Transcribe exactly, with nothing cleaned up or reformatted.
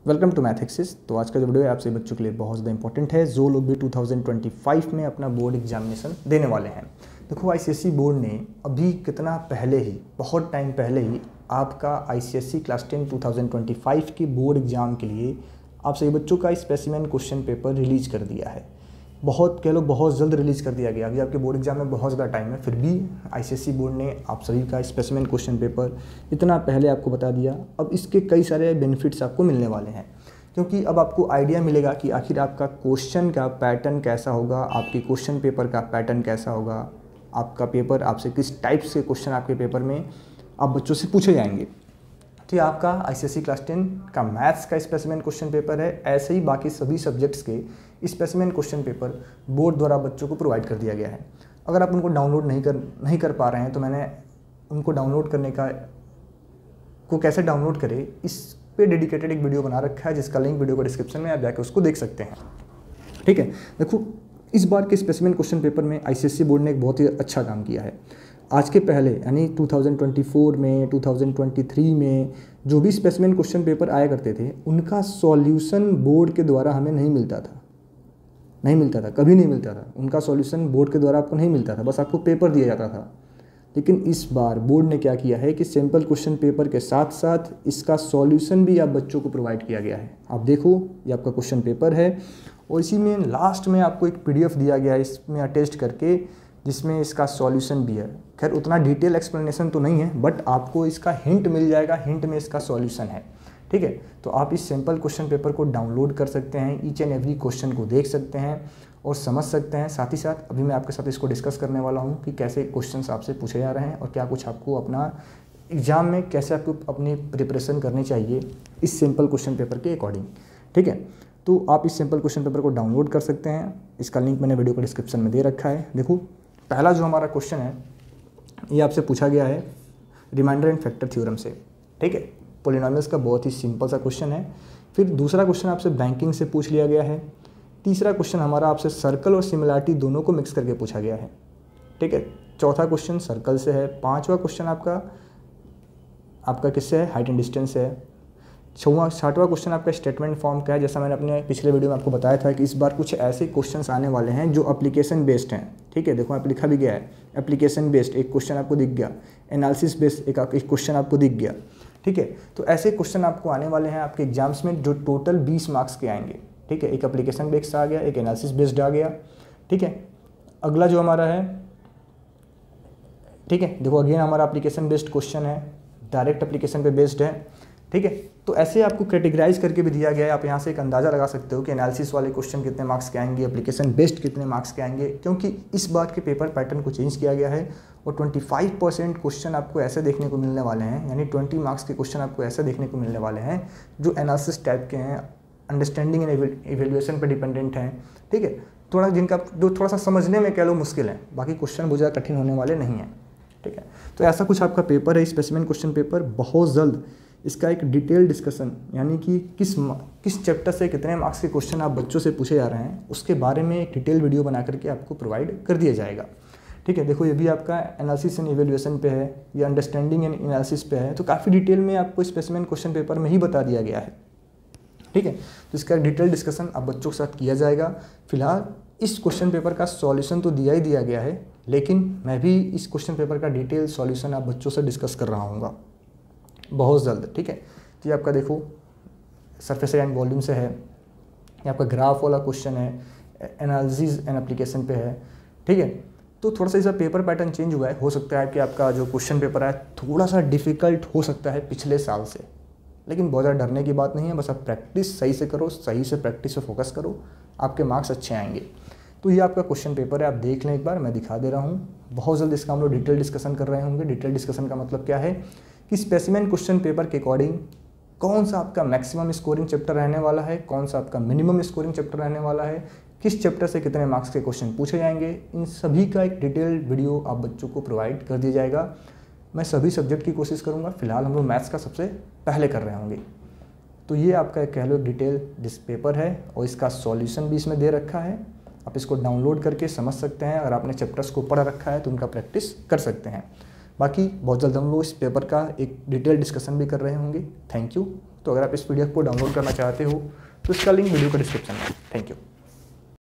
Welcome to math axis. तो आज का जो वीडियो है आपसे बच्चों के लिए बहुत ज़्यादा इंपॉर्टेंट है, जो लोग भी दो हज़ार पच्चीस में अपना बोर्ड एग्जामिनेशन देने वाले हैं। देखो, आईसीएसई बोर्ड ने अभी कितना पहले ही, बहुत टाइम पहले ही आपका आईसीएसई क्लास टेन दो हज़ार पच्चीस के बोर्ड एग्जाम के लिए आप सभी बच्चों का स्पेसिमेन क्वेश्चन पेपर रिलीज कर दिया है। बहुत कह लो बहुत जल्द रिलीज़ कर दिया गया। अभी आपके बोर्ड एग्जाम में बहुत ज़्यादा टाइम है, फिर भी आईसीएसई बोर्ड ने आप सभी का स्पेसिमेन क्वेश्चन पेपर इतना पहले आपको बता दिया। अब इसके कई सारे बेनिफिट्स आपको मिलने वाले हैं, क्योंकि अब आपको आइडिया मिलेगा कि आखिर आपका क्वेश्चन का पैटर्न कैसा होगा, आपके क्वेश्चन पेपर का पैटर्न कैसा होगा, आपका पेपर आपसे किस टाइप से क्वेश्चन आपके पेपर में आप बच्चों से पूछे जाएंगे। तो ये आपका आईसीएसई क्लास टेन का मैथ्स का स्पेसिमेन क्वेश्चन पेपर है। ऐसे ही बाकी सभी सब्जेक्ट्स के स्पेसिमेन क्वेश्चन पेपर बोर्ड द्वारा बच्चों को प्रोवाइड कर दिया गया है। अगर आप उनको डाउनलोड नहीं कर नहीं कर पा रहे हैं तो मैंने उनको डाउनलोड करने का को कैसे डाउनलोड करें इस पे डेडिकेटेड एक वीडियो बना रखा है, जिसका लिंक वीडियो को डिस्क्रिप्शन में आप जाकर उसको देख सकते हैं। ठीक है, देखो इस बार के स्पेसिमेन क्वेश्चन पेपर में आईसीएसई बोर्ड ने एक बहुत ही अच्छा काम किया है। आज के पहले यानी दो हज़ार चौबीस में, दो हज़ार तेईस में जो भी स्पेसिमेन क्वेश्चन पेपर आया करते थे, उनका सॉल्यूशन बोर्ड के द्वारा हमें नहीं मिलता था नहीं मिलता था कभी नहीं मिलता था। उनका सॉल्यूशन बोर्ड के द्वारा आपको नहीं मिलता था, बस आपको पेपर दिया जाता था। लेकिन इस बार बोर्ड ने क्या किया है कि सिंपल क्वेश्चन पेपर के साथ साथ इसका सॉल्यूशन भी आप बच्चों को प्रोवाइड किया गया है। आप देखो, ये आपका क्वेश्चन पेपर है और इसी में लास्ट में आपको एक पीडीएफ दिया गया है इसमें अटैच करके, जिसमें इसका सॉल्यूशन भी है। खैर उतना डिटेल एक्सप्लेनेशन तो नहीं है, बट आपको इसका हिंट मिल जाएगा, हिंट में इसका सॉल्यूशन है। ठीक है, तो आप इस सिंपल क्वेश्चन पेपर को डाउनलोड कर सकते हैं, ईच एंड एवरी क्वेश्चन को देख सकते हैं और समझ सकते हैं। साथ ही साथ अभी मैं आपके साथ इसको डिस्कस करने वाला हूँ कि कैसे क्वेश्चंस आपसे पूछे जा रहे हैं और क्या कुछ आपको अपना एग्जाम में कैसे आपको अपनी प्रिपरेशन करनी चाहिए इस सिंपल क्वेश्चन पेपर के अकॉर्डिंग। ठीक है, तो आप इस सिंपल क्वेश्चन पेपर को डाउनलोड कर सकते हैं। इसका लिंक मैंने वीडियो को डिस्क्रिप्शन में दे रखा है। देखो, पहला जो हमारा क्वेश्चन है ये आपसे पूछा गया है रिमाइंडर एंड फैक्टर थ्योरम से। ठीक है, पॉलिनोमियल्स का बहुत ही सिंपल सा क्वेश्चन है। फिर दूसरा क्वेश्चन आपसे बैंकिंग से पूछ लिया गया है। तीसरा क्वेश्चन हमारा आपसे सर्कल और सिमिलैरिटी दोनों को मिक्स करके पूछा गया है। ठीक है, चौथा क्वेश्चन सर्कल से है। पांचवा क्वेश्चन आपका आपका किससे है, हाइट एंड डिस्टेंस से है। छवा छठवां क्वेश्चन आपका स्टेटमेंट फॉर्म का है। जैसा मैंने अपने पिछले वीडियो में आपको बताया था कि इस बार कुछ ऐसे क्वेश्चंस आने वाले हैं जो एप्लीकेशन बेस्ड हैं। ठीक है, देखो यहाँ पे लिखा भी गया है एप्लीकेशन बेस्ड, एक क्वेश्चन आपको दिख गया। एनालिसिस बेस्ड एक एक क्वेश्चन आपको दिख गया। ठीक है, तो ऐसे क्वेश्चन आपको आने वाले हैं आपके एग्जाम्स में जो टोटल बीस मार्क्स के आएंगे। ठीक है, एक एप्लीकेशन बेस्ड आ गया, एक एनालिसिस बेस्ड आ गया। ठीक है, अगला जो हमारा है, ठीक है, देखो अगेन हमारा एप्लीकेशन बेस्ड क्वेश्चन है, डायरेक्ट एप्लीकेशन पे बेस्ड है। ठीक है, तो ऐसे आपको कैटेगराइज करके भी दिया गया है। आप यहाँ से एक अंदाज़ा लगा सकते हो कि एनालिसिस वाले क्वेश्चन कितने मार्क्स के आएंगे, एप्लीकेशन बेस्ड कितने मार्क्स के आएंगे, क्योंकि इस बार के पेपर पैटर्न को चेंज किया गया है और पच्चीस परसेंट क्वेश्चन आपको ऐसे देखने को मिलने वाले हैं, यानी बीस मार्क्स के क्वेश्चन आपको ऐसे देखने को मिलने वाले हैं जो एनालिसिस टाइप के हैं, अंडरस्टैंडिंग एंड इवेल्युएशन पर डिपेंडेंट हैं। ठीक है, थोड़ा जिनका जो थोड़ा सा समझने में कह लो मुश्किल है, बाकी क्वेश्चन बहुत ज़्यादा कठिन होने वाले नहीं हैं। ठीक है, तो ऐसा कुछ आपका पेपर है स्पेसिमेन क्वेश्चन पेपर। बहुत जल्द इसका एक डिटेल डिस्कशन, यानी कि किस किस चैप्टर से कितने मार्क्स के क्वेश्चन आप बच्चों से पूछे जा रहे हैं, उसके बारे में एक डिटेल वीडियो बना करके आपको प्रोवाइड कर दिया जाएगा। ठीक है, देखो ये भी आपका एनालिसिस एंड इवेल्युएशन पे है, या अंडरस्टैंडिंग एंड एनालिसिस पे है, तो काफ़ी डिटेल में आपको स्पेसिमेन क्वेश्चन पेपर में ही बता दिया गया है। ठीक है, तो इसका डिटेल डिस्कशन अब बच्चों के साथ किया जाएगा। फिलहाल इस क्वेश्चन पेपर का सॉल्यूशन तो दिया ही दिया गया है, लेकिन मैं भी इस क्वेश्चन पेपर का डिटेल सॉल्यूशन आप बच्चों से डिस्कस कर रहा हूँगा बहुत जल्द। ठीक है, तो ये आपका देखो सरफेस एंड वॉल्यूम से है, ये आपका ग्राफ वाला क्वेश्चन है, एनालिसिस एंड एप्लीकेशन पे है। ठीक है, तो थोड़ा सा इसका पेपर पैटर्न चेंज हुआ है। हो सकता है कि आपका जो क्वेश्चन पेपर है थोड़ा सा डिफ़िकल्ट हो सकता है पिछले साल से, लेकिन बहुत ज़्यादा डरने की बात नहीं है। बस आप प्रैक्टिस सही से करो, सही से प्रैक्टिस पे फोकस करो, आपके मार्क्स अच्छे आएंगे। तो ये आपका क्वेश्चन पेपर है, आप देख लें एक बार, मैं दिखा दे रहा हूँ। बहुत जल्द इसका हम लोग डिटेल डिस्कशन कर रहे होंगे। डिटेल डिस्कशन का मतलब क्या है कि स्पेसिमेन क्वेश्चन पेपर के अकॉर्डिंग कौन सा आपका मैक्सिमम स्कोरिंग चैप्टर रहने वाला है, कौन सा आपका मिनिमम स्कोरिंग चैप्टर रहने वाला है, किस चैप्टर से कितने मार्क्स के क्वेश्चन पूछे जाएंगे, इन सभी का एक डिटेल वीडियो आप बच्चों को प्रोवाइड कर दिया जाएगा। मैं सभी सब्जेक्ट की कोशिश करूँगा। फिलहाल हम लोग मैथ्स का सबसे पहले कर रहे होंगे। तो ये आपका कह लो डिटेल डिस पेपर है और इसका सॉल्यूशन भी इसमें दे रखा है। आप इसको डाउनलोड करके समझ सकते हैं। अगर आपने चैप्टर्स को पढ़ रखा है तो उनका प्रैक्टिस कर सकते हैं। बाकी बहुत जल्द हम लोग इस पेपर का एक डिटेल डिस्कशन भी कर रहे होंगे। Thank you. तो अगर आप इस पीडीएफ को डाउनलोड करना चाहते हो तो इसका लिंक वीडियो का डिस्क्रिप्शन में है। Thank you.